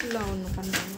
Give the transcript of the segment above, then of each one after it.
ஃபுல்லாக ஒன்று பண்ணுறாங்க.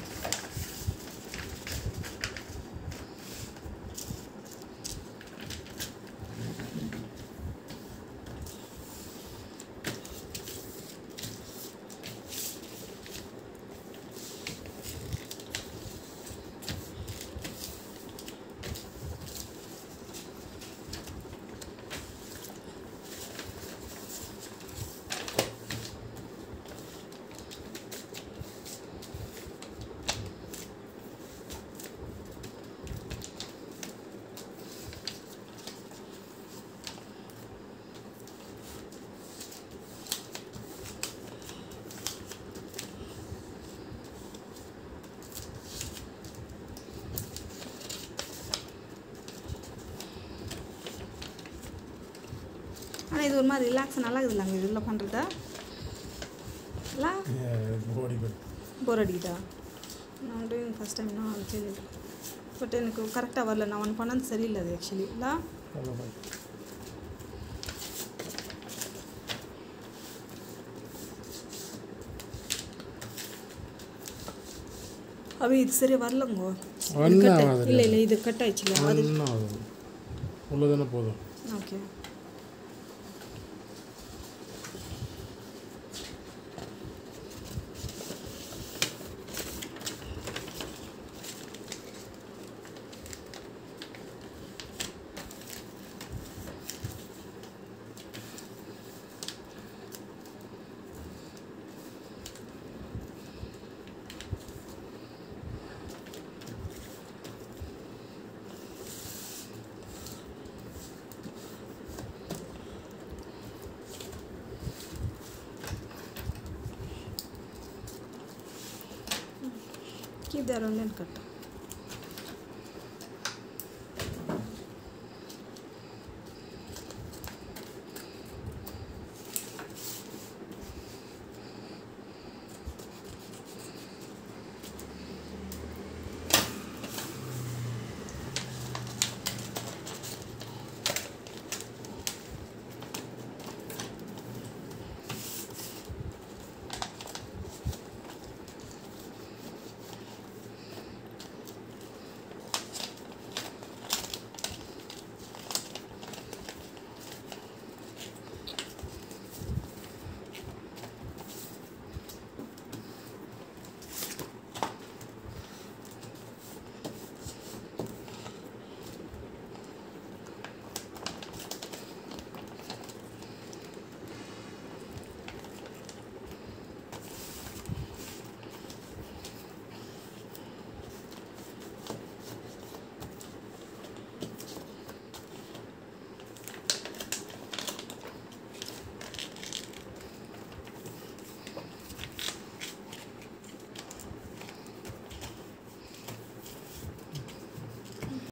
ஆனால் இது ஒரு மாதிரி ரிலாக்ஸ் நல்லா இருக்குதுல்ல இதில் பண்ணுறதா இல்லை போர் அடிக்குதா? நான் டூயிங் ஃபஸ்ட் டைம் நான் சரி பட் எனக்கு கரெக்டாக வரல. நான் ஒன்று பண்ணது சரியில்லை அது ஆக்சுவலி இல்லை. அவை இது சரியா வரலங்கோ. இல்லை இல்லை இது கட் ஆயிடுச்சுல அது உள்ளதானே போதும். Okay keep the round and cut.